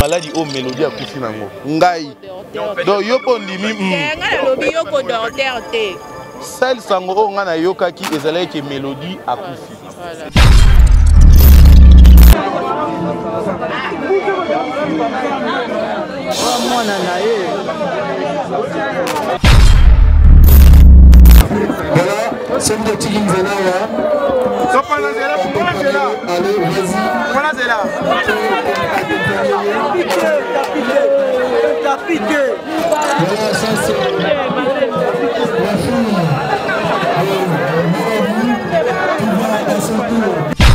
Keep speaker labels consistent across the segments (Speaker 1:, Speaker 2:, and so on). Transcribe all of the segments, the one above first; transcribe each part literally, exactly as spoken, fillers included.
Speaker 1: maladie au mélodie à kufi nango ngai donc yo po ndimi
Speaker 2: ngai lobi yo ko docteur te
Speaker 1: celle sango o nga na yokaki ezalaki ke mélodie à kufi
Speaker 2: voilà
Speaker 3: mwana na ye
Speaker 4: voilà c'est le petit Nzela
Speaker 5: Sopana Zela, Sopana Zela.
Speaker 4: allez vas-y
Speaker 5: Sopana Zela.
Speaker 4: voilà ça c'est la fille qui va à son tour.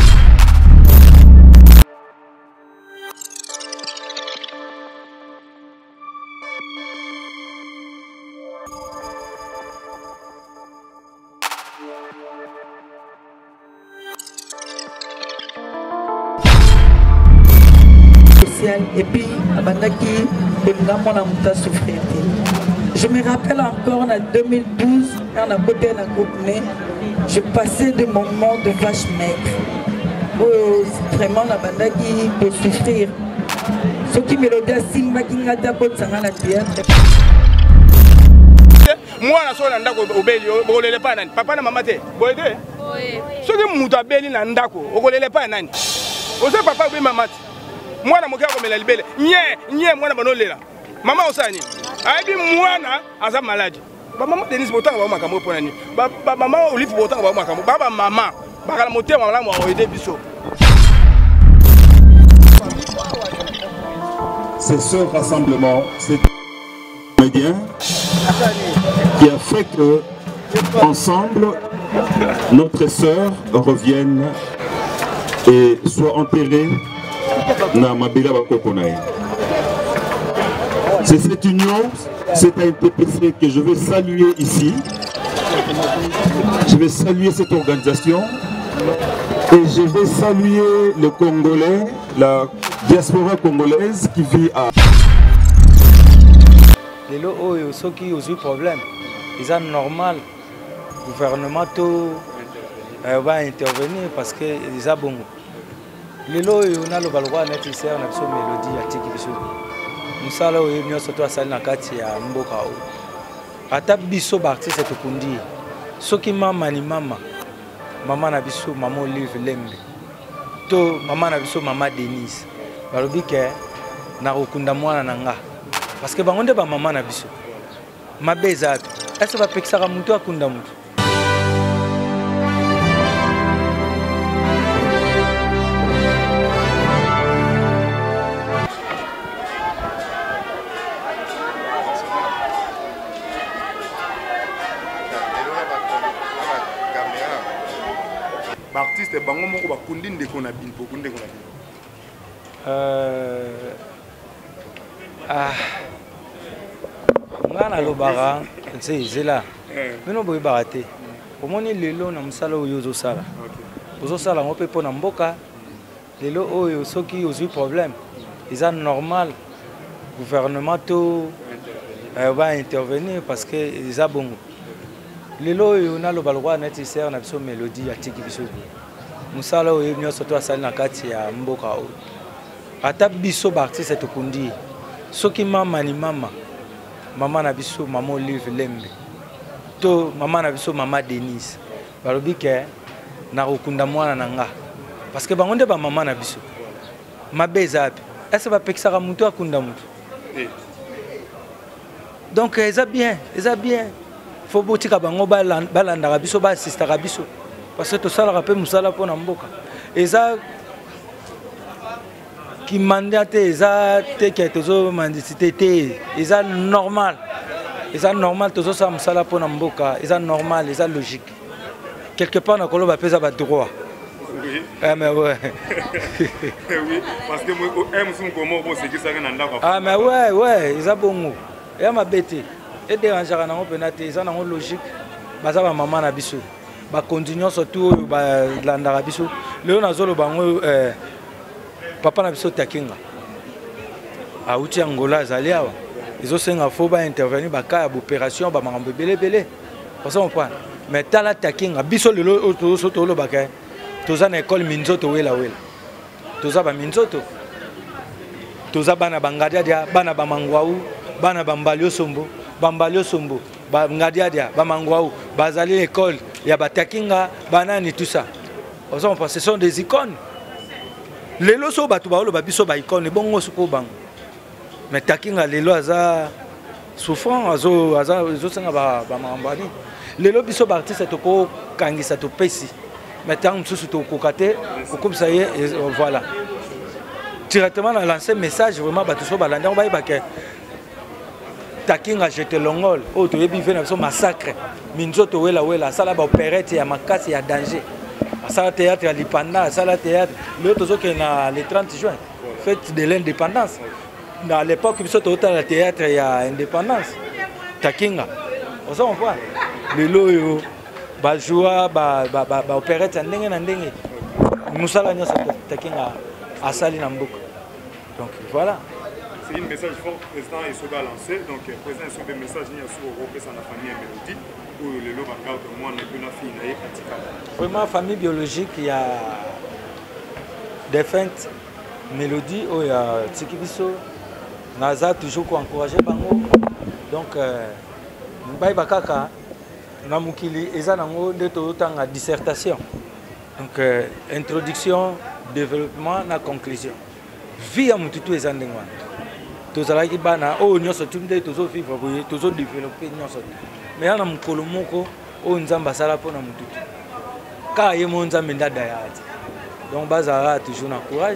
Speaker 3: et puis abandaki bongamona muta souffrir. Je me rappelle encore en deux mille douze quand on a côté dans groupe né, je passais des moments de vache maigre. Oh, vraiment la bandaki pour souffrir. Ce qui me le dit simba kingata pour sanga na théâtre.
Speaker 5: Moi na so na ndako obeli okolele pa nani papa na mama te boyede oui soki mutu abeli na ndako okolele pa nani ose papa obi mama te mwana mokia komela libele nye nye mwana banolela mama osani aibi mwana aza malade ba mama Denis botanga ba makambo pona ni ba mama Olive botanga ba makambo baba mama bakala motema mala mo oyede biso.
Speaker 4: C'est ce rassemblement, c'est comédien qui a fait que ensemble notre sœur revienne et soit enterrée dans Mabila Bakokonaï. C'est cette union, c'est un T P C que je vais saluer ici. Je vais saluer cette organisation et je vais saluer le Congolais, la diaspora congolaise qui vit à...
Speaker 6: Les lots ceux qui ont eu problème, ils ont normal. Le gouvernement va intervenir parce qu'ils ont bon. Les lots on a le balwa nécessaire na biso mélodie ya tiki biso. Musala oyo nyoso to asali na kati ya mboka o. Ata biso ba artiste to kundi. Soki mama ni mama. Mama na biso mama Olive Lembe. To mama na biso mama Denise. Balobi ke na kokunda mwana na nga. Parce que bango nde ba mama na biso. Mabeza ato. Est-ce ba pekisaka mutu akunda mutu?
Speaker 5: Artiste bango moko bakundi ndeko na bino bokundi ndeko na bino
Speaker 6: euh ah ngana lobara c'est zela bino boy barate omoni lelo na musala oyo zo sala ozo sala ngope pona mboka lelo oyo soki ozu problème ils ont normal gouvernement to va intervenir parce que ils ont bon lelo oyo na lobalwa nécessaire na biso mélodie ya tiki biso musala oyo nyoso to asali na kati ya mboka o ata biso ba artiste to kundi soki mama ni mama mama na biso mama Olive Lembe to mama na biso mama Denise balobi ke na kokunda mwana na nga parce que bango nde ba mama na biso mabeza api est-ce ba pekisaka mutu akunda mutu donc ça bien ça bien faut botika bango balanda biso ba assistera biso parce que to sala rappel musala pona mboka eza qui mandate eza te que tozo mandicité te eza normal eza normal tozo sa musala pona mboka eza normal eza logique quelque part na koloba pesa ba droit.
Speaker 5: Oui.
Speaker 6: Ah mais ouais.
Speaker 5: Oui, parce que moi aime son comment bon c'est que ça na ndako.
Speaker 6: Ah mais ouais ouais eza bongo ya mabete et dérangeara na penate eza na logique baza ba mama na biso ba continuer surtout ba landara biso lelo nazolo bango eh papa na biso takinga a uti Angola zali awa izo senga fo ba intervenir ba ka opération ba makambo belé belé parce qu'on prend mais tala takinga biso lelo to soto lo baka toza na école minzoto wela wela toza ba minzoto toza bana bangadiadia bana bamangwaou bana bambalio sombo bambalio sombo bangadiadia bamangwaou bazali l'école ya batakinga banani tout ça ce sont des icônes lelo so batu baolo babiso ba icône bongo suko bango mais takinga lelo aza souffrant azo aza zo senga ba bamambani lelo biso ba artiste toko kangisa to pesi mais tant mususu to kokate comme ça y est voilà directement on a lancé message vraiment batu so balanda on ba ibake takinga jete longol o to yebi fait na so massacre minzoto wela wela sala ba opérette ya makasi ya danger sala théâtre à l'Ipanda sala théâtre l'autre zo que na le trente juin fête de l'indépendance à l'époque biso to au théâtre ya indépendance takinga ozo on voit le loyo ba joie ba ba ba opérette ndenge na ndenge musala nyosa takinga asali na mboka donc voilà.
Speaker 7: C'est un message fort que le président Essoga a lancé. Donc, le président Essoga a un message sur Europe et sa famille Mélodie pour le lot de garde moi, la fille,
Speaker 6: vraiment, famille biologique, il y a des feintes Mélodie, il y a Tsikibiso, Naza toujours pour encourager Bango. Donc, Mbaye Bakaka, Namukili, Ezanango, de Toyota en dissertation. Donc, euh, introduction, développement, la conclusion. Vie à Moututu Ezandengwa. Tous les gens bana oh nyonso tumde tozo vivre boye tozo développer nyonso mais ana mukolo moko o nzamba sala pona mututu ka ye mo nzambe ndada yati donc bazara toujours na courage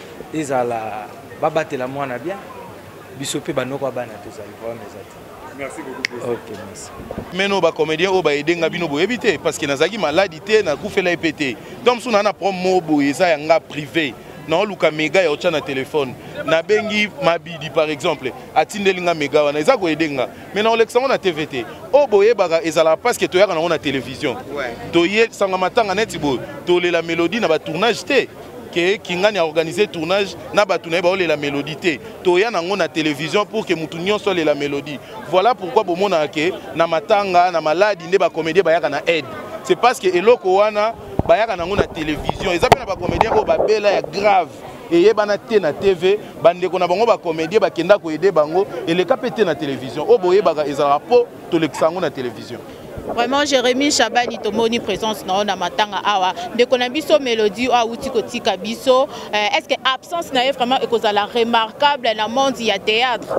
Speaker 6: ezala babatela mwana bien biso pe banoko bana tozali vraiment ezati.
Speaker 7: Merci beaucoup.
Speaker 6: OK, merci.
Speaker 1: Meno ba comédien o ba edenga bino bo éviter parce que nazaki maladie te na kufela epete donc suna na promo bo eza yanga privé. Non, luka mega ya ocha na téléphone. Na bengi mabidi par exemple. Atindelinga mega wana eza ko edenga. Mais na Alexandre na T V T. O boye baga ezala parce que to yaka na télévision. Ouais. To ye sanga matanga neti bo. To le la mélodie na ba tournage te. Que Kingani a organisé tournage na ba tourner ba le la mélodie te. To ya na ngona télévision pour que mutu nyonso le la mélodie. Voilà pourquoi bo mona ke na matanga na maladi nde ba comédien ba yaka na aide. C'est parce que eloko wana bayaka nango na télévision eza pe na ba comédien ko ba bela ya grave et yebana te na T V bande ko na bango ba comédien ba kenda ko aider bango et le kapete na télévision o boye baka ezala po to leksango na télévision.
Speaker 2: Vraiment Jérémy Chabani tomoni présence na na matanga awa ndeko na biso Mélodie a uti kotika biso est-ce que absence na vraiment ekozala remarquable na monde ya théâtre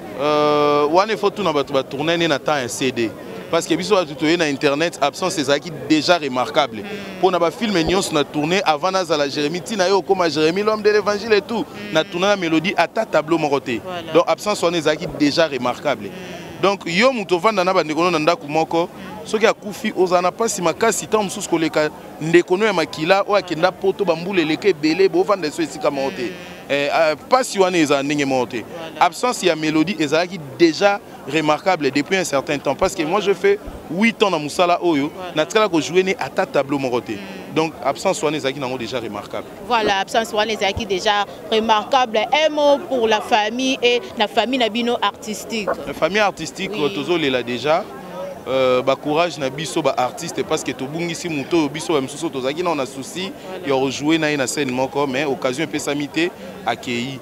Speaker 1: euh wane faut tout na ba tourner na temps un C D. Parce que biso tout na internet absence c'est ça qui déjà remarquable pour na ba film nyons na tourné avant na la Jérémy tina yo comme Jérémy l'homme de l'évangile et tout na tourné la mélodie à ta tableau moroté donc absence on est déjà remarquable donc yo muto vanda na ba ndeko na ndako moko soki akufi ozana pasi makasi tant mususu koleka ndeko no ya makila o akenda poto bambule leke belé bo vanda so esika moroté eh pasi wana eza ndenge moroté absence ya mélodie ezaki déjà remarquable depuis un certain temps parce que moi je fais huit ans dans Moussala Oyo, na tkala ko jouer né à ta tableau moroté. Donc absence soignée zaki nango déjà remarquable.
Speaker 2: Voilà, absence soignée zaki déjà remarquable. Un mot pour la famille et la famille nabino artistique. La
Speaker 1: famille artistique oui. Tozo lela déjà euh ba courage na biso ba artiste parce que to bungisi muto biso ba msuso tozaki na on a souci ya rejouer na na scène moko mais occasion pe samité accueilli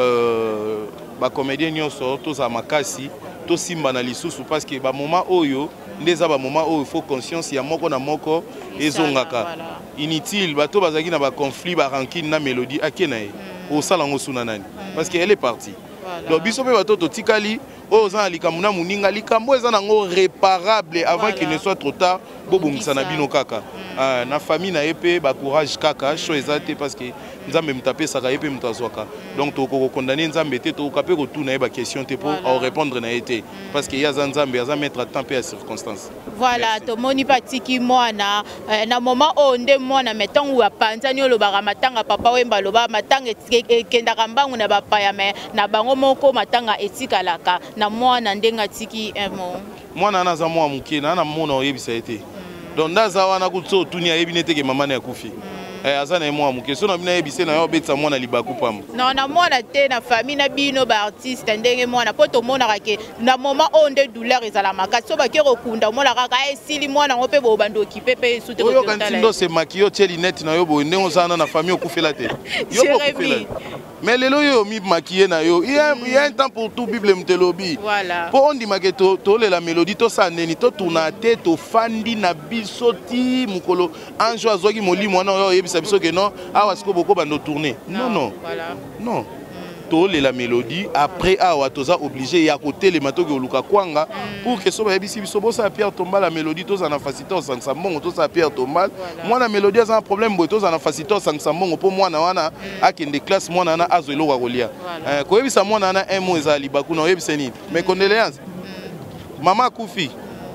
Speaker 1: euh ba comédien nyonso toza makasi to simba na lisusu parce que ba moment oyo ndeza ba moment oyo il faut conscience ya moko na moko ezongaka inutile bato bazaki na ba conflit ba rancune na mélodie akenae au sala ngosuna nani parce que elle est partie donc biso pe bato to tikali o za likamuna muninga likambo eza nango réparable avant qu'il ne soit trop tard bobongisa na bino kaka na famille na epé ba courage kaka cho ezate parce que nzambe mtape saka epé mtazwaka donc to ko condamner nzambe te to kapé ko tuna ba question te pour répondre na été parce que ya nzambe ya mettre temps pe à circonstance.
Speaker 2: Voilà to moni patiki mwana na moment o nde mwana metangu wa panzani lo ba matanga papa wemba lo ba matanga kenda kambangu na ba paya me na bango moko matanga etikalaka na mwana ndenga tiki emo
Speaker 1: mwana na za mwa muke na na mona oyebisa été donc ndaza wana kutso tunia yebinete ke mama na yakufi eh azana mwa muke so na bina yebise na yo betsa mwana libaku pam
Speaker 2: non na mwana te na famille na bino ba artiste ndenge mwana poto mona kake na moment onde douleur ezala makasi so ba ke rekunda mona kaka esili mwana ngope bo bando kipepe sute ko
Speaker 1: yo kantindo se makio teli net na yo bo ndenge ozana na famille okufela te yo okufela Mais les loyaux mi maquillé na yo. Il y a il y a un temps pour tout Bible mtelobi.
Speaker 2: Voilà.
Speaker 1: Pour on dit maqueto to la mélodie to sa neni to tourna tête to fandi na bisoti mukolo anjo azoki moli mwana yo yebisa biso que non awa siko boko bando tourner. Non non. Voilà. Non. To la mélodie après awa toza obligé ya côté les mato ke luka kwanga pour que so ba yebisi biso bo sa Pierre Tombal la mélodie to za na facilité sans sambongo to sa Pierre Tombal. Moi na mélodie za un problème bo to za na facilité sans sambongo pour moi na wana akende classe moi na azo elo wa kolia. Euh ko yebisa moi na un mot za libaku na yebisa ni. Mes condoléances. Maman Koufi.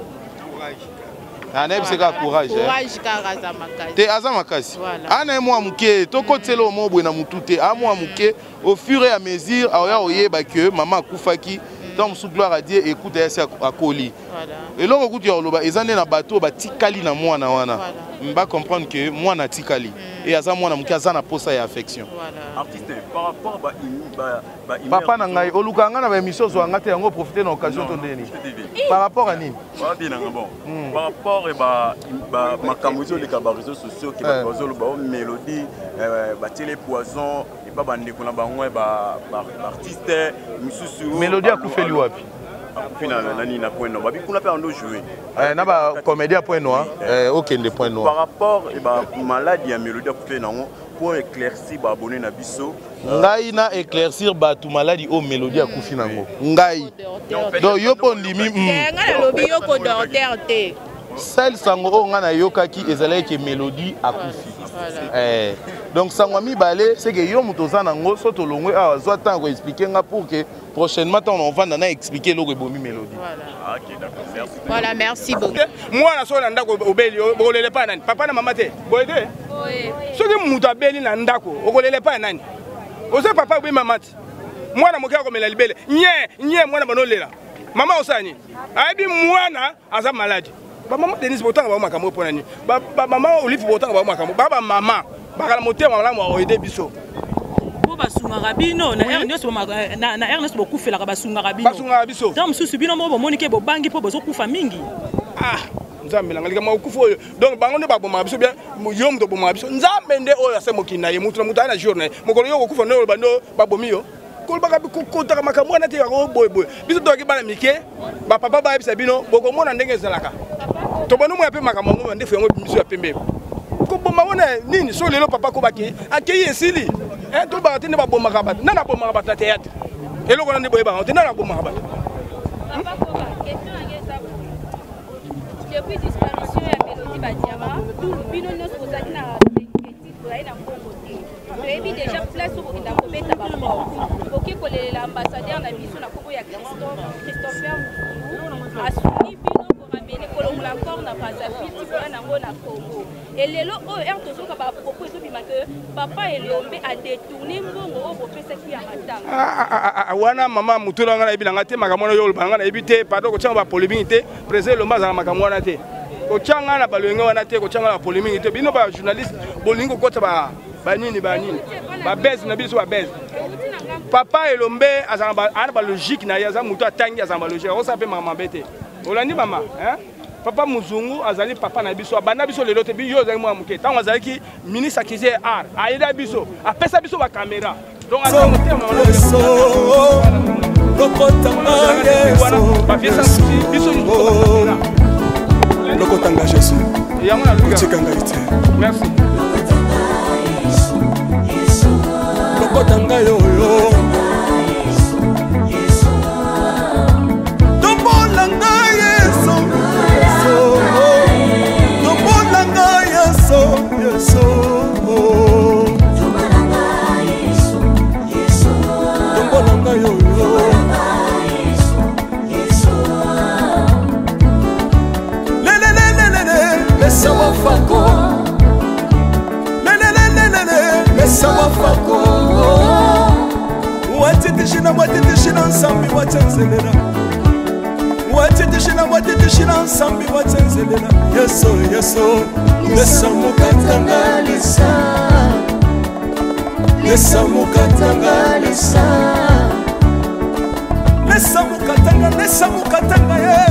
Speaker 1: Ah, c'est un courage.
Speaker 2: Courage car Azamakasi.
Speaker 1: T'es Azamakasi. Ana moi muke, to kotelo mo bwe na mutute, a moi muke au fur et à mesure aya oyeba que maman Koufaki donc sous gloire à Dieu écoute esa akoli. Voilà. Et là écoute ya loba ezande na bateau ba tikali na moi na wana. Mba comprendre que moi na tikali et aza moi na muke aza na posa ya affection.
Speaker 8: Voilà. Artiste par rapport ba ba ba
Speaker 1: papa na ngai oluka nga na ba émission zo ngate yango profiter na occasion to ndeni. Par rapport à nini?
Speaker 8: Ba bien bon. Par rapport et ba ba makamuzo les réseaux sociaux qui ba bazolo ba mélodie ba télé poison et ba bande ko na bango ba artiste mususu
Speaker 1: mélodie akufeli wapi?
Speaker 8: Final nani na point noir. Babi kuna pe ando jouer.
Speaker 1: Eh na ba comédien point noir. Eh aucun des points noirs.
Speaker 8: Par rapport et ba maladie ya mélodie akufeli nango pour éclaircir ba abonné na biso.
Speaker 1: Ngai na éclaircir ba tu maladie au mélodie akufi nango. Ngai. Donc yo po ndimi.
Speaker 2: Nga lobi yo ko docteur té.
Speaker 1: Celle sango o nga na yokaki ezalaki ke mélodie akufi. Eh donc sango mi balé c'est que yo mutoza nango soto longwe a zo temps ko expliquer nga pour que prochainement on va na expliquer lo rebomi mélodie.
Speaker 2: Voilà.
Speaker 8: OK d'accord. Merci.
Speaker 2: Voilà, merci beaucoup.
Speaker 5: Moi na so na ndako obeli okolele pa nani? Papa na mama te. Boyede? Oui. Soki muto abeli na ndako okolele pa nani? Ose papa obi mama te. Mwana mokia komela libele. Nye, nye mwana banolela. Mama osani. Aibi mwana aza malade. Ba maman Denise botanga ba makambo pona ni. Ba maman Olive botanga ba makambo. Ba maman bakala motema malamu wa oide biso.
Speaker 9: Po basunga bino na Ernest na na Ernest boku fela ka basunga bino.
Speaker 5: Basunga biso.
Speaker 9: Donc susu bino mo monike bo bangi po bozo kufa mingi.
Speaker 5: Ah, nzambe langa lika makufa oyo. Donc bango ne ba boma biso bien yo mto boma biso. Nzambe nde oyo ase mokina ye mutu na mutu na journée. Mokolo yo kokufa no bando ba bomi yo. Ko baka kokota makambo na te ya ko boy boy. Biso to ki bana mike ba papa ba bisa bino boko mona ndenge zalaka. To bano mo ya pe makambo ngo ndefu yango biso ya pembe. Ko boma wona nini so lelo papa ko baki akeye esili. Eh to ba tene ba boma kabat. Na na boma kabat na théâtre. Elo ko na ndebo ba tene na boma kabat.
Speaker 10: Papa ko ba question ngeza. Depuis disparition ya Mélodie Badiama, bino no sozaki na équipe pour aller na Congo. Baby déjà place au na kobeta ba port. OK ko l'ambassadeur na biso na Congo ya Christophe Christopher asuni bino ko ramener ko longola corps na Brazzaville pour na ngo na Congo. Et lelo o er tozo ka ba propos so bima que papa Elombe a détourné mbongo o bopesa ki ya matanga.
Speaker 5: Ah ah wana mama mutula ngana ebila te makamona yo banga na ebite pardon ko tshanga ba polémique te président Lomba za makamona te. Ko tshanga na balwenga wana te ko tshanga na polémique te bino ba journaliste bolingo kota ba banini banini ba base na biso ba base. Papa Elombe azana ba ana ba logique na yaza mutu atangi azana ba logique o sape mama bete. Olandi mama hein? Papa Muzungu azali papa na biso abanda biso lelo te bi yo zali mwa muke tango azali ki ministre akise art aida biso apesa biso ba caméra donc azali motema
Speaker 11: so lokotanga yeso
Speaker 5: ba fiesa biso ni caméra
Speaker 11: lokotanga Jésus
Speaker 5: yango na luka
Speaker 11: tikanga ite
Speaker 5: merci
Speaker 11: lokotanga yo yo Watitishina watitishina nsambi watsenzelela Watitishina watitishina nsambi watsenzelela Yeso yeso Lesa mukatanga lisa Lesa mukatanga lisa Lesa mukatanga lesa mukatanga ye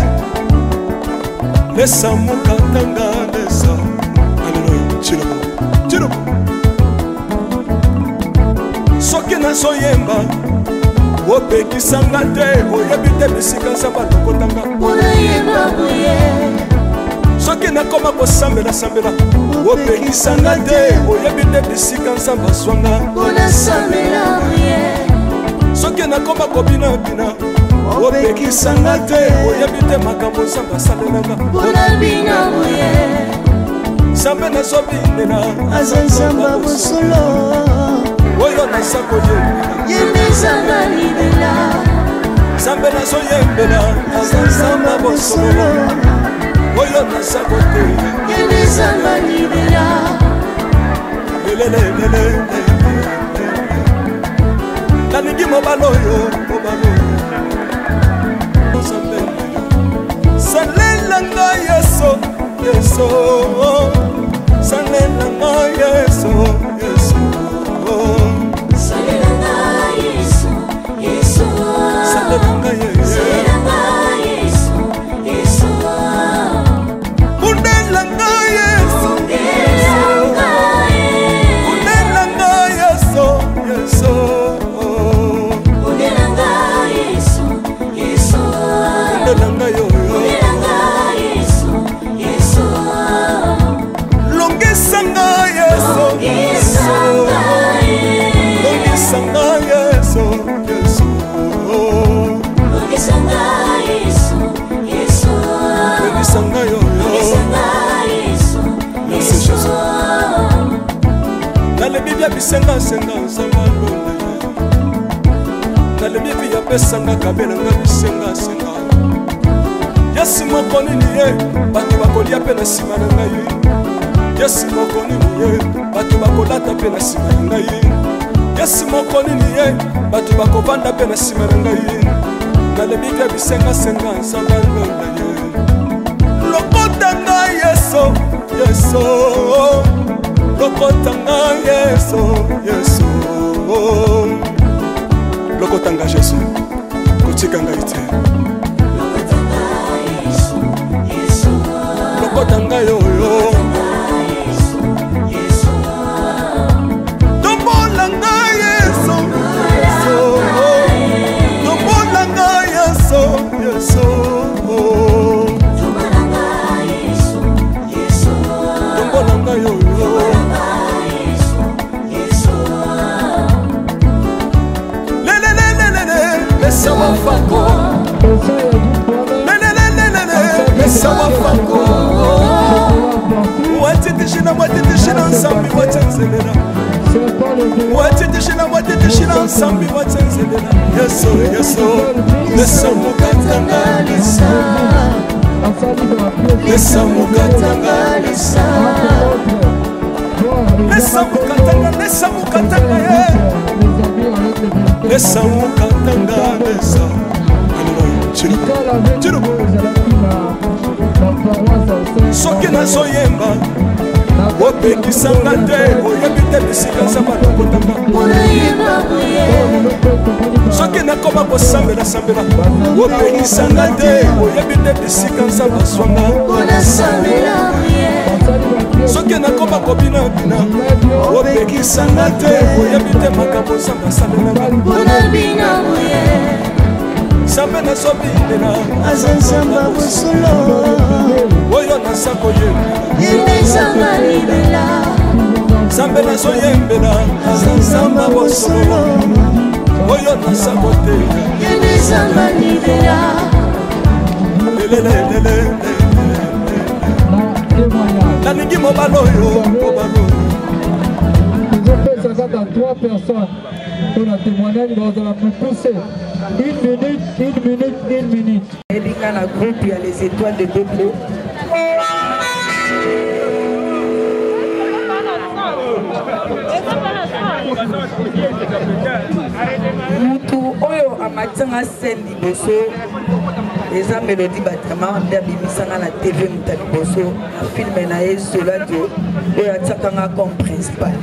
Speaker 11: Lesa mukatanga lesa Hallelujah Chirubu Chirubu Soki na nazoyemba opekisanga te oyebi te bisika nzambe alokotanga soki nakoma kosambela sambela opekisanga te oyebi te bisika nzambe azwanga soki nakoma kobinabina opekisanga te oyebi te makambo nzambe asalelanga nzambe nazobinela
Speaker 12: aza nzambe bosolo
Speaker 11: oyo naza koyembela nzambe nazoyembela aza nzambe bosolo oyo naza koteya nalingi mobala oyo mobala oyo salelanga yeso yeso salelanga yeso yeso salelanga yeso yeso salelanga yeso yeso undelanga yeso undelanga yeso yeso undelanga yeso yeso undelanga yo longisanga yeso yeso longisanga yeso yeso longisanga yeso yeso longisanga yo longisanga yeso yeso nalebi bya bisenga senga nzamba longa nalebi bya pesanga kabela nga bisenga senga yesi moko nini ye bato bakolia pe na nsima na ngai yesi moko nini ye bato bakolata pe na nsima na ngai yesi moko nini ye bato bakovanda pe na nsima na ngai nalebi bya bisengasenga nzamba londa ye lokotanga yeso yeso lokotanga yeso yeso lokotanga jesu kotika ngai te lokotanga yoyo tombolanga yeso tombolanga yeso yeso tombolanga yoyo lelelelelele lesawa fako Sawa fako watitishina watitishina nsambi watenzelela watitishina watitishina nsambi watenzelela yeso yeso lesamukatanga lisa lesamukatanga lisa lesamukatanga lesamukatanga ye lesamukatanga lisa soki nazoyemba opekisanga te oyebi te bisika nzambe alokotanga soki nakoma kosambela sambela opekisanga te oyebi te bisika nzambe azwanga soki nakoma kobinabina opekisanga te oyebi te makambo nzambe asalelanga nzambe nazobinela
Speaker 12: aza nzambe bosolo
Speaker 11: oyo naza koyembela nzambe nazoyembela aza nzambe bosolo oyo naza koteya nalingi mobala oyo mobala oyo
Speaker 13: trois personnes pour la témoignage, nous allons plus pousser. Une minute, une minute, une minute.
Speaker 3: Et dans le groupe, il y a les étoiles de Bébé. Mutu oyo amatanga scène liboso eza Mélodie Batama nde abimisanga na T V muta liboso na filme na ye Soladio oyo atiakanga comme principal.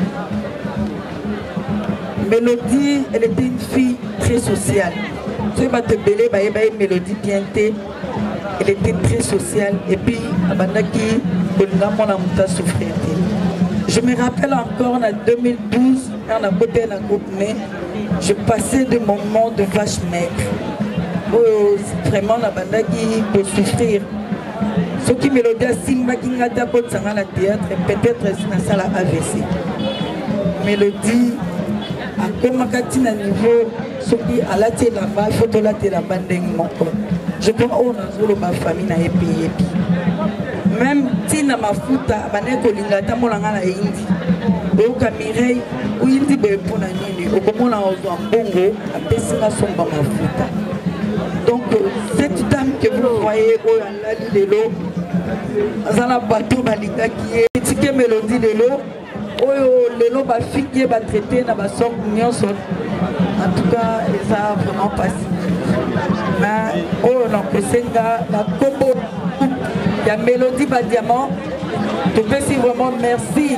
Speaker 3: Mélodie, elle était une fille très sociale. Tu vas te bêler, bah, bah, Mélodie bien té. Elle était très sociale. Et puis, abandaki, on a mon amour souffrir. Je me rappelle encore en deux mille douze, quand on a côté d'un groupe, je passais des moments de vache maigre. Oh, vraiment, on a pour souffrir. Ce qui me l'a dit, c'est que je suis dans le théâtre, peut-être que c'est dans la A V C. Mélodie, à comment tu as niveau, ce qui a la tête là-bas, il faut que la tête là-bas. Je crois qu'on a ma famille n'a pas payé. Même si na mafuta baneko lingata molanga na indi oka Mireille ou indi be pona nini okomona ozo mbongo apesi na somba mafuta. Donc cette dame que vous voyez au yalali lelo azala bateau balinga qui est tike Mélodie lelo oyo lelo ba fiki ba traiter na ba sort nyonso. En tout cas ça a vraiment passé. Mais oh non que senga la combo il y a Mélodie Badiamant. Je peux si vraiment merci.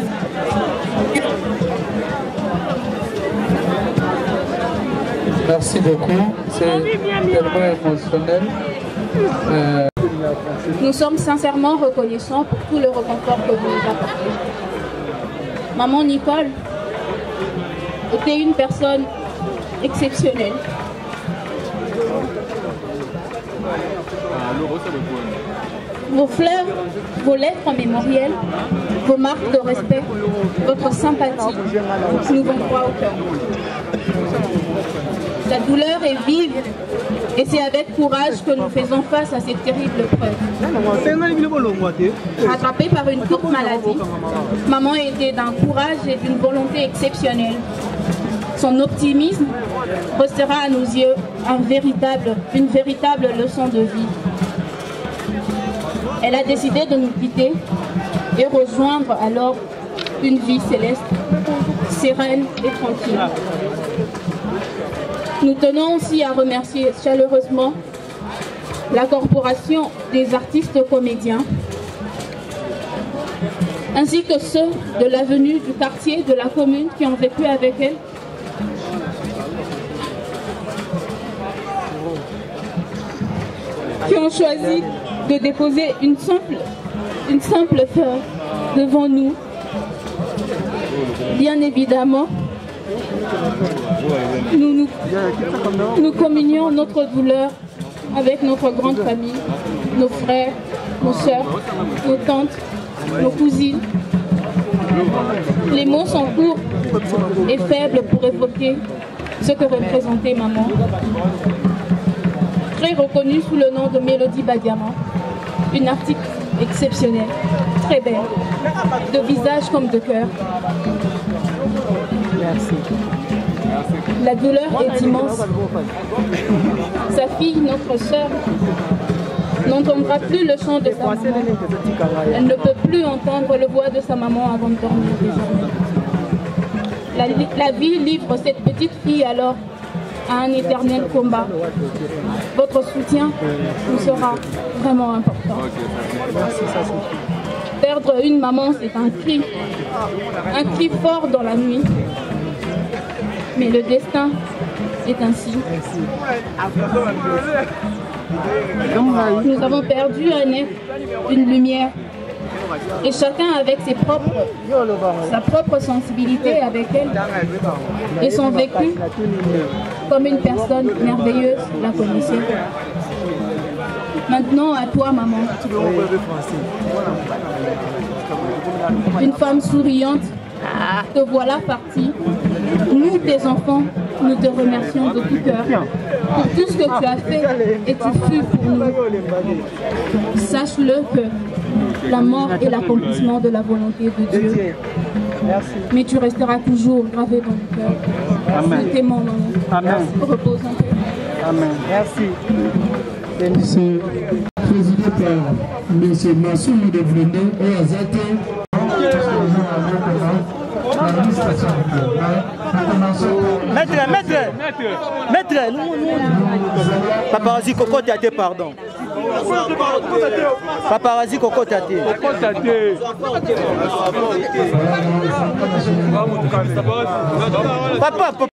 Speaker 13: Merci beaucoup. C'est tellement émotionnel. Euh...
Speaker 10: Nous sommes sincèrement reconnaissants pour tout le réconfort que vous nous apportez. Maman Nicole était une personne exceptionnelle. Vos fleurs, vos lettres mémorielles, vos marques de respect, votre sympathie nous vont droit au cœur. La douleur est vive et c'est avec courage que nous faisons face à cette terrible preuve. Rattrapée par une courte maladie, maman était d'un courage et d'une volonté exceptionnelle. Son optimisme restera à nos yeux un véritable, une véritable leçon de vie. Elle a décidé de nous quitter et rejoindre alors une vie céleste, sereine et tranquille. Nous tenons aussi à remercier chaleureusement la Corporation des artistes comédiens, ainsi que ceux de l'avenue, du quartier, de la commune qui ont vécu avec elle. Qui ont choisi de déposer une simple, une simple fleur devant nous. Bien évidemment, nous, nous, nous communions notre douleur avec notre grande famille, nos frères, nos sœurs, nos tantes, nos cousines. Les mots sont courts et faibles pour évoquer ce que représentait maman. Très reconnue sous le nom de Mélodie Badiamant, une artiste exceptionnelle, très belle, de visage comme de cœur.
Speaker 6: Merci.
Speaker 10: La douleur est immense. Sa fille, notre sœur, n'entendra plus le chant de sa maman. Elle ne peut plus entendre le voix de sa maman avant de dormir désormais. La, la vie livre cette petite fille alors à un éternel combat. Votre soutien nous sera vraiment important. Perdre une maman, c'est un cri, un cri fort dans la nuit. Mais le destin est ainsi. Nous avons perdu un être, une lumière. Et chacun avec ses propres, sa propre sensibilité avec elle et son vécu comme une personne merveilleuse la connaissait. Maintenant à toi maman, une femme souriante, te voilà partie. Nous tes enfants, nous te remercions de tout cœur pour tout ce que tu as fait et tu fus pour nous. Sache-le que la mort est l'accomplissement de la volonté de Dieu. Merci. Mais tu resteras toujours gravé dans le cœur. Nous t'aimons, maman. Amen. Repose en paix.
Speaker 6: Amen. Merci.
Speaker 13: C'est présidé par M. Massoum de Vrende et Azate.
Speaker 6: Maître, maître, maître, nous, nous. Paparazzi Coco Tate, pardon. Paparazzi Coco Tate. Papa, papa.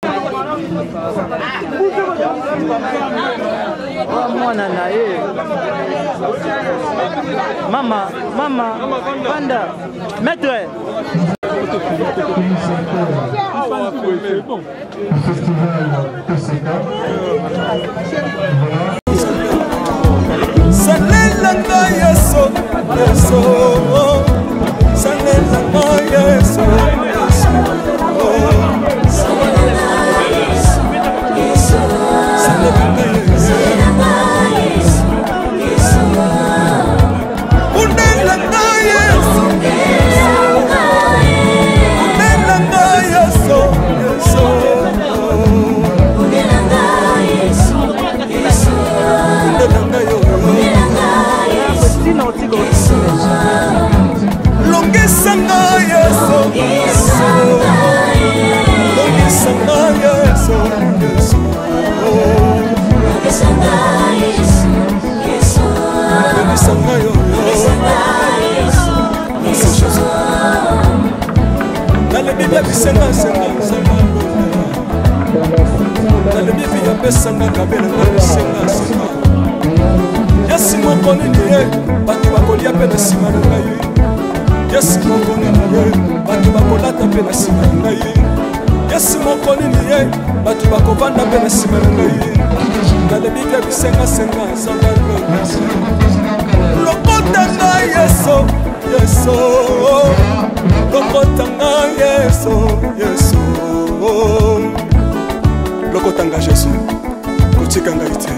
Speaker 6: Maman, maman, Panda, maître.
Speaker 11: Lokotanga Jésus, kotikanga ite.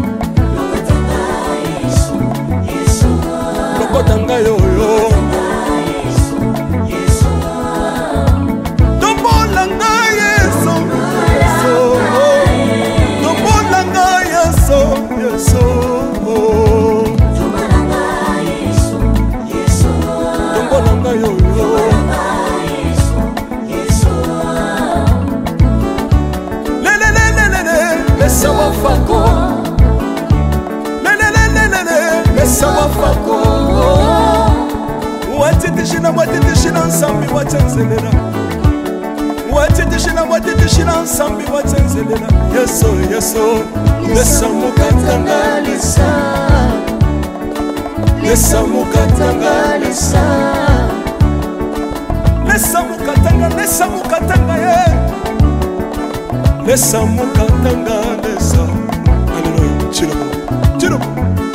Speaker 11: Lokotanga yo yo. Dombolanga Yesu, dombolanga Yesu, Yesu. Dombolanga yo yo. Laisse-moi fako, laisse-moi fako. Watiti shina watiti shina nsambi watenzelela. Watiti shina watiti shina nsambi watenzelela. Yeso yeso, laisse-moi katanga lisa. Laisse-moi katanga lisa. Laisse-moi katanga, laisse-moi katanga ye. Laisse mon katanga, laisse. Alléluia, tire-moi, tire-moi.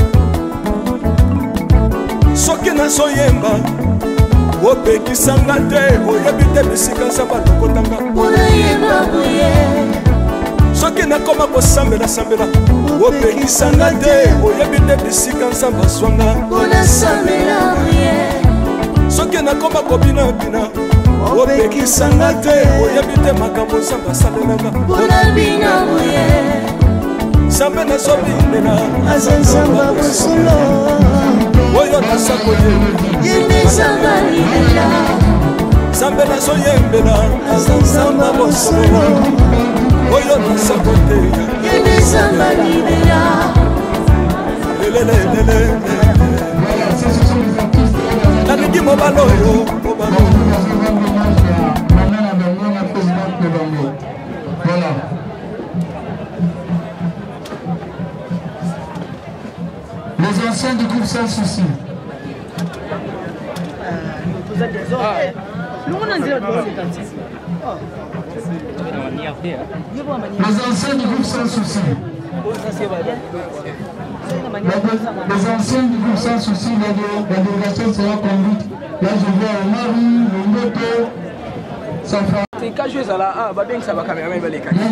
Speaker 11: Soki na soyemba, opeki sangate, oyebite bisika samba lokotanga. Oyemba boye. Soki na koma ko sambela sambela, opeki sangate, oyebite bisika samba swanga. Ona sambela boye. Soki na koma ko bina bina. Opekisanga te oyebite makambo samba salelanga bona bina boye sambe na sobinela azanzamba bosolo oyo nasakoye yende samba libela sambe na soyembela azanzamba bosolo oyo nasakoye yende samba libela lelelelele nalingi mobalo yo mobalo.
Speaker 13: Voilà. Les anciens du groupe Sans Souci. Les anciens du groupe Sans Souci. Les anciens du groupe Sans Souci, la délégation sera conduite. Là, je vois Marie, Momoto, Safa.
Speaker 5: C'est quand je suis là, ah, bah bien que ça va caméra, mais les
Speaker 13: liberté.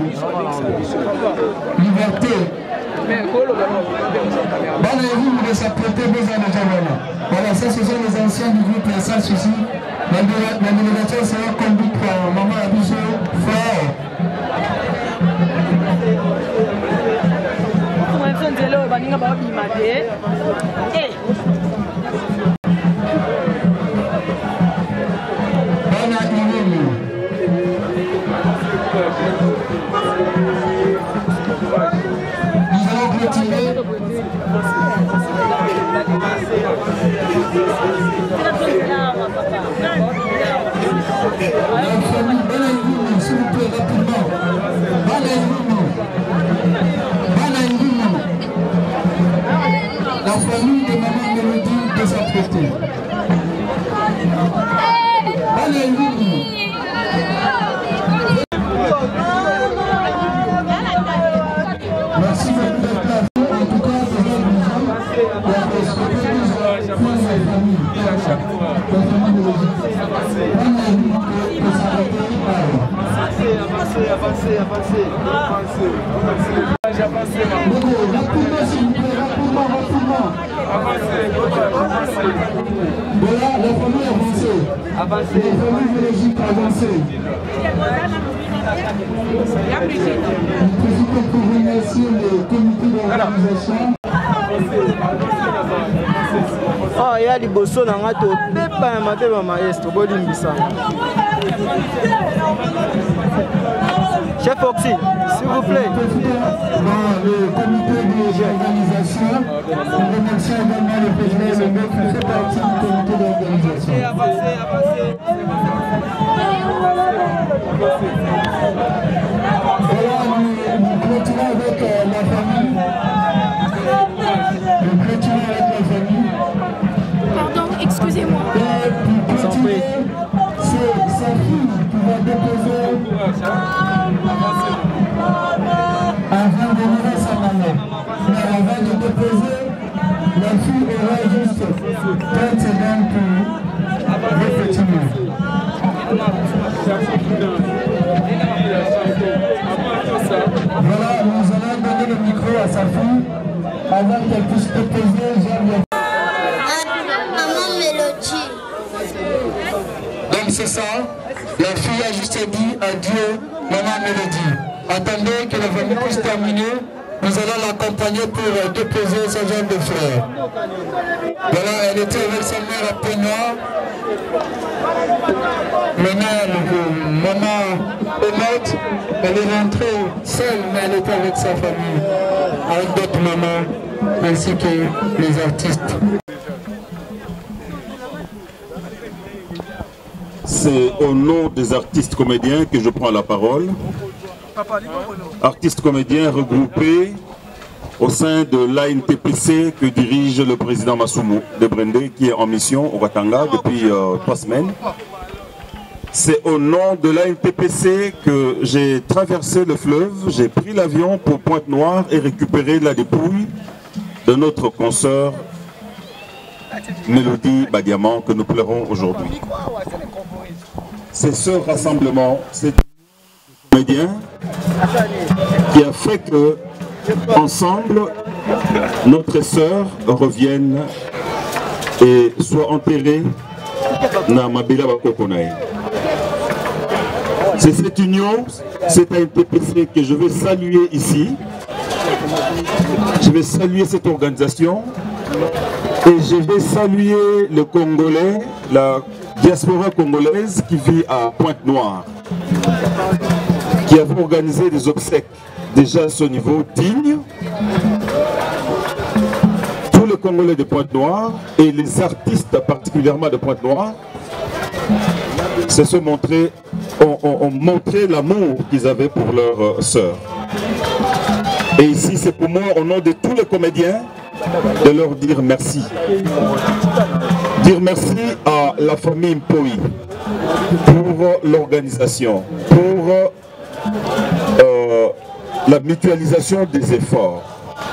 Speaker 13: Voilà, vous de s'apprêter besoin de Javana. Voilà, ça, ce sont les anciens du groupe Sans Souci. La délégation sera conduite par Maman Abidjo, frère. Nous allons clôturer. La famille Balaïgoumou, s'il vous plaît, rapidement. Balaïgoumou. Balaïgoumou. La famille de Maman Mélodie de s'apprêter. Balaïgoumou. profite pour remercier le comité d'organisation.
Speaker 14: Ah, il y a des bossons dans la tête, mais pas un matin, ma maestro, bon limbisa. Chef Foxy, s'il vous plaît.
Speaker 13: Dans le comité d'organisation, nous remercions également le président Zembe qui fait partie du comité d'organisation.
Speaker 14: Avancez, avancez.
Speaker 13: Voilà, nous clôturons avec euh, la famille. Nous clôturons avec la famille.
Speaker 10: Pardon, excusez-moi.
Speaker 13: Et pour clôturer, c'est sa fille qui va déposer avant de donner sa maman. Mais avant de déposer, la fille aura juste trente secondes pour le petit mot. Voilà, nous allons donner le micro à sa fille avant qu'elle puisse déposer.
Speaker 12: Maman Mélodie.
Speaker 13: Donc c'est ça, la fille a juste dit adieu, maman Mélodie. Attendez que la famille puisse terminer, nous allons l'accompagner pour déposer sa jambe de fleurs. Voilà, elle était avec sa mère à Pénoir. Maintenant, maman Omote, elle est rentrée seule, mais elle était avec sa famille, avec d'autres mamans, ainsi que les artistes.
Speaker 4: C'est au nom des artistes comédiens que je prends la parole. Artistes comédiens regroupés au sein de l'A N T P C que dirige le président Masumu de Brendé, qui est en mission au Katanga depuis euh, trois semaines. C'est au nom de l'A N T P C que j'ai traversé le fleuve, j'ai pris l'avion pour Pointe-Noire et récupéré la dépouille de notre consoeur Mélodie Badiamant que nous pleurons aujourd'hui. C'est ce rassemblement, c'est comédien qui a fait que, ensemble, notre sœur revienne et soit enterrée dans Mabila Bakokonaï. C'est cette union, c'est A N T P C que je vais saluer ici. Je vais saluer cette organisation et je vais saluer le Congolais, la diaspora congolaise qui vit à Pointe-Noire, qui a organisé des obsèques déjà à ce niveau digne. Tous les Congolais de Pointe-Noire et les artistes particulièrement de Pointe-Noire se sont montrés, ont, ont, ont montré l'amour qu'ils avaient pour leur euh, sœur. Et ici, c'est pour moi, au nom de tous les comédiens, de leur dire merci. Dire merci à la famille Mpoi pour l'organisation, pour euh, la mutualisation des efforts.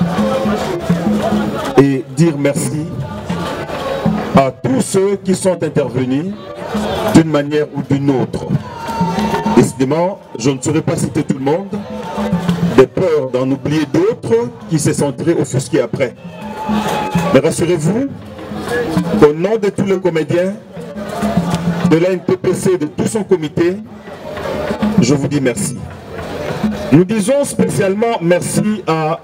Speaker 4: Et dire merci à tous ceux qui sont intervenus d'une manière ou d'une autre. Décidément, je ne saurais pas citer tout le monde, de peur d'en oublier d'autres qui se sentiraient offusqués après. Mais rassurez-vous, au nom de tous les comédiens, de l'A N T P C, de tout son comité, je vous dis merci. Nous disons spécialement merci à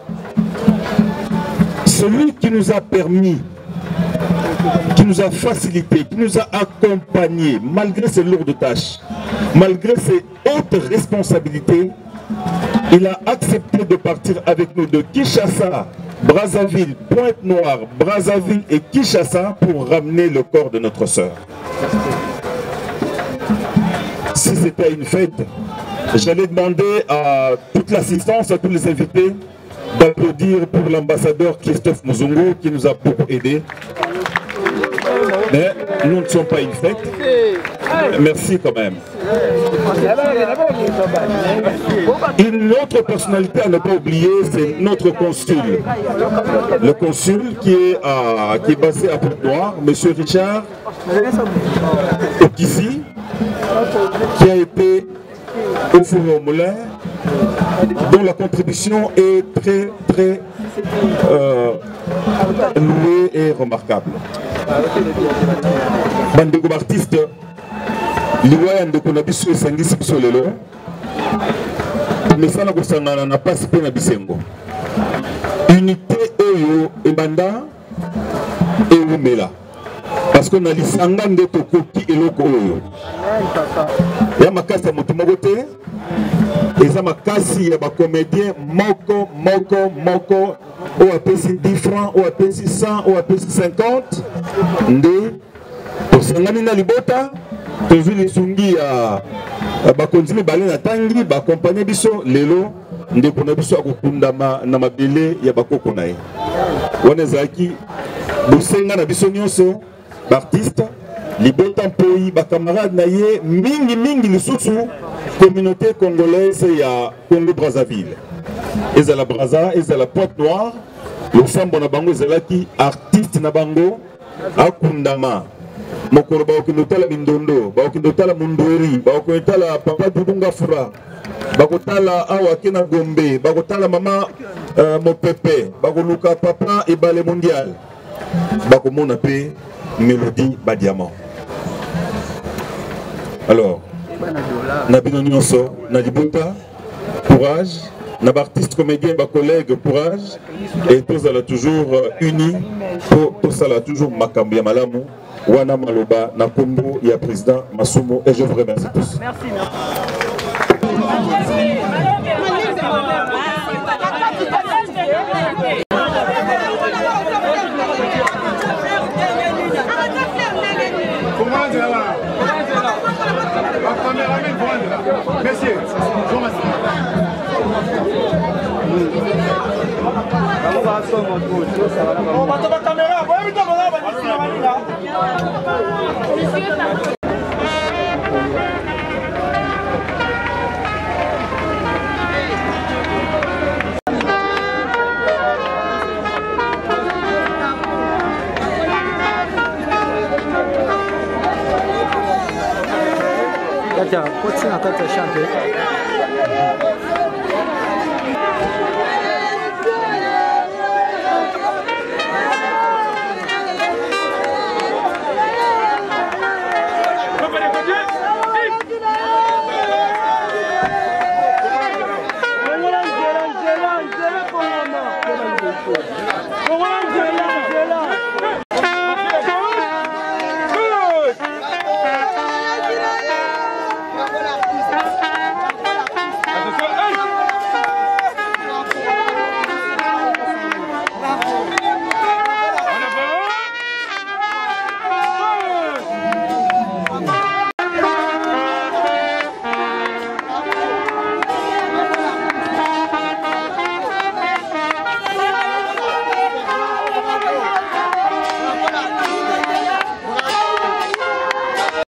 Speaker 4: celui qui nous a permis, qui nous a facilité, qui nous a accompagnés, malgré ses lourdes tâches, malgré ses hautes responsabilités. Il a accepté de partir avec nous de Kinshasa, Brazzaville, Pointe-Noire, Brazzaville et Kinshasa pour ramener le corps de notre sœur. Si c'était une fête, j'allais demander à toute l'assistance, à tous les invités, d'applaudir pour l'ambassadeur Christophe Muzungu qui nous a beaucoup aidés. Mais nous ne sommes pas une fête. Merci quand même. Une autre personnalité à ne pas oublier, c'est notre consul. Le consul qui est, à, qui est basé à Pointe-Noire, M. Richard Okissi, qui a été au four au moulin, dont la contribution est très très euh, louée et remarquable. Bandego artiste, liwaya ndeko na biso esangisi biso lelo mesana kosangana na pasi mpe na bisengo unité oyo ebanda ewumela parce que na lisanga nde tokoki eloko oyo ya makasi ya moto moko te eza makasi ya bacomédien moko moko moko oyo apesi dix francs oyo apesi cent oyo apesi cinquante nde tosangani na libota tozwi lisungi ya bakonzi mibale na tangi bakompanye biso lelo ndeko na biso akokundama na mabele ya bakoko na ye wana ezalaki bosenga na biso nyonso baartiste libota mpoi bakamarade na ye mingi mingi lisusu communauté congolaise ya Congo Brazzaville ezala Brazza ezala Pointe Noire losambo na bango ezalaki artiste na bango akundama mokolo baokende otala mindondo baokende otala mundweri baokende otala papa Dudunga Fura bakotala awa ke na Gombe bakotala mama uh, mopepe bakoluka papa ebale mondial bakomona pe Mélodie Badiamant. Alors na bino nyonso na libota courage na artiste comédien ba collègue courage et tous ala toujours unis pour tous ala toujours makambo ya malamu wana maloba na kombo ya président Masumo et je vous remercie tous. Merci.
Speaker 7: Merci.
Speaker 14: Katia, continue à chanter.